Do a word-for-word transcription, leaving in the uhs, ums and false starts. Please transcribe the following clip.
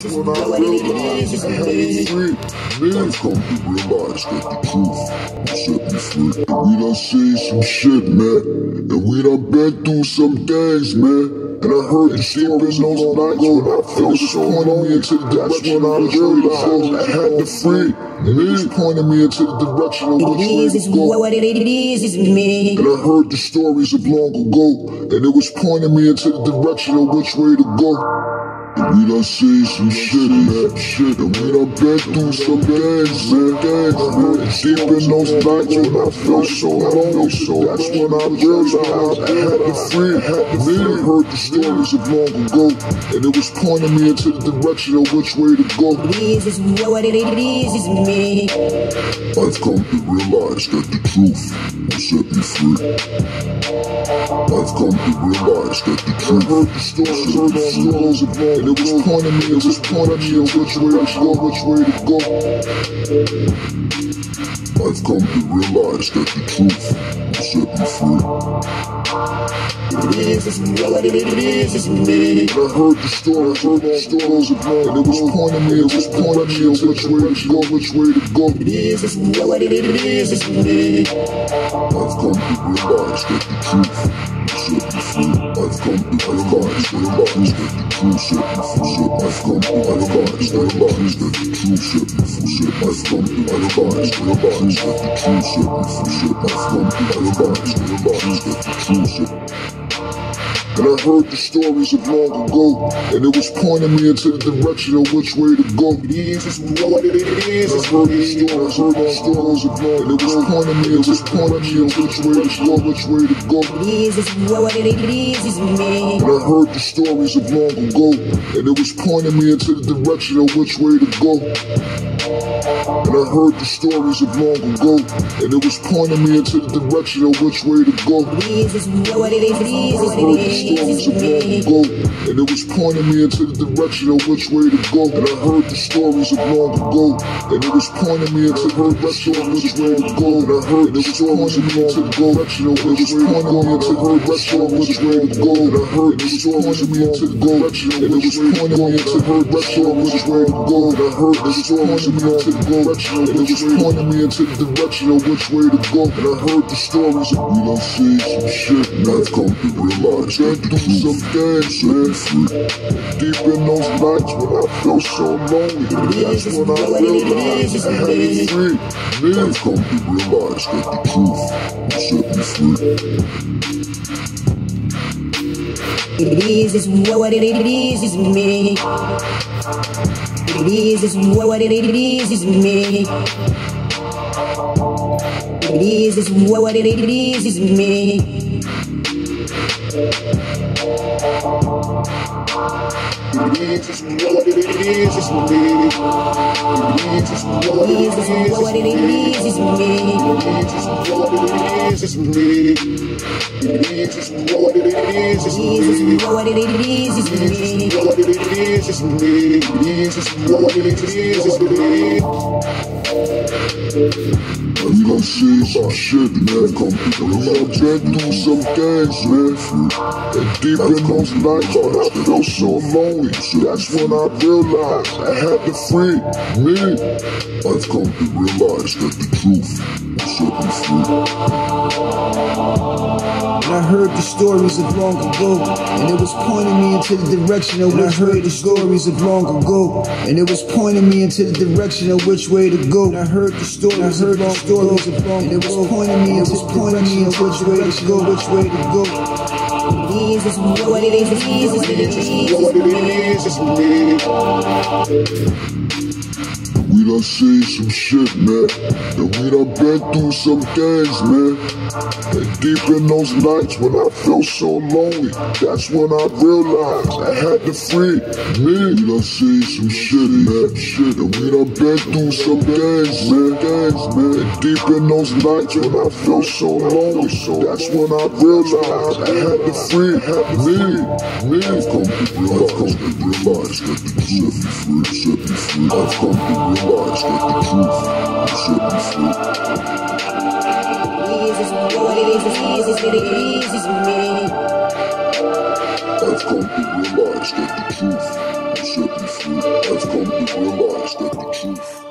When I realized I had to free, I've come to realize that the truth will set me free. And we done seen some shit, man, and we done been through some things, man. And I heard the stories on those nights when I felt so lonely into the direction I realized I had to free. And it was pointing me into the direction of which way to go. What it is is me. And I heard the stories of long ago, and it was pointing me into the direction of which way to go. And we done seen some shit, man, shit, and we done been through some things, man, things, man. Deep in those nights when I felt so lonely, so that's when I realized I had to free, had to free. I heard the stories of long ago, and it was pointing me into the direction of which way to go. This is what it is is me. I've come to realize that the truth will set me free. I've come to realize that the truth heard the stories, heard the stories of long. And it was pointing me, it was pointing me on which way to go, which way to go. I've come to realize that the truth will set me free. This is what it is is me. And I heard the stories, heard the stories of long. And it was pointing me, it was pointing me on which way to go, which way to go. This is what it is is me. I've come to realize that the truth will set me free. I've come to realize, realize that the truth set me free. I've come to realize, realize that the truth set me free. I've come to realize, realize that the truth set me free. I've come to realize, realize that the truth set me free. And I heard the stories of long ago, and it was pointing me into the direction of which way to go. This is what it is I heard the stories, heard the stories of long, and it was pointing me, it was pointing me on which way to go, which way to go. This is what it is is me. And I heard the stories of long ago, and it was pointing me into the direction of which way to go. And I heard the stories of long ago, and it was pointing me into the direction of which way to go. This is what it is is me. Stories of long ago, and it was pointing me into the direction of which way to go. And I heard the stories of long ago, and it was pointing me into the direction of which way to go. And I heard the stories of long ago, direction of which way to go. And it was pointing me into the direction of which way to go. And I heard the stories of me into the direction, and it was pointing me into the direction of which way to go. And I heard the stories of me into the direction, and it was pointing me into the direction of which way to go. And I heard the stories of we done seen some shit, and I've come to realize that do some things, man. Deep in those nights when I felt so lonely, that's when I realized I had to free. Me, I've come to realize that the truth will set me free. This is what it is is me. This is what it is is me. This is what it is is me. This is what it is, is me. This is what it is, What it is is me. This is what it is, is me. This is what it is, is me. This is what it is is me. What it is, is me. This is what it is, is me. We done seen some shit, man. Come to we done been through some things, man. And deep in those nights when I felt so lonely, that's when I realized I had to free me. I've come to realize that the truth will set me free. And I heard the stories of long ago, and it was pointing me into the direction of which way to go. Stories of long ago, and it was pointing me into the direction of which way to go. And I heard the stories, I heard the stories of long ago, and it was pointing me, it was pointing me in which way to go, which way to go. This is what it is is me. What it is, is me. We done seen some shit, man, and we done been through some things, man. And deep in those nights when I felt so lonely, that's when I realized I had to free me. We done seen some shit, man, shit, and we done been through some things, man, things, man. And deep in those nights when I felt so lonely, so that's when I realized I had to free me, me. I've come to realize, I've come to realize that the truth set me free, set me free. I've come to realize that the truth will set me free. This is what it is is it is is me. I've come to realize that the truth set me free. I've come to realize that the truth